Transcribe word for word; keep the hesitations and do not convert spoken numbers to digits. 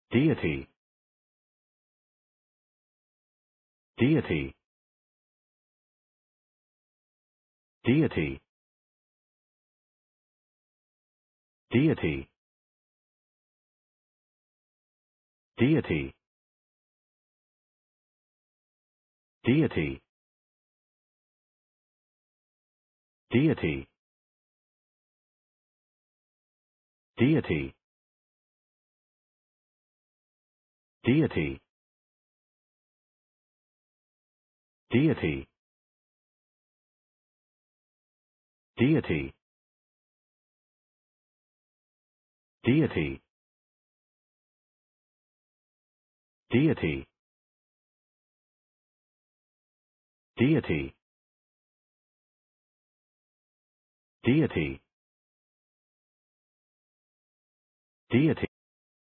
Deity. Deity. Deity. Deity. Deity. Deity. Deity. Deity. Deity. Deity. Deity. Deity. Deity. Deity. Deity. Deity.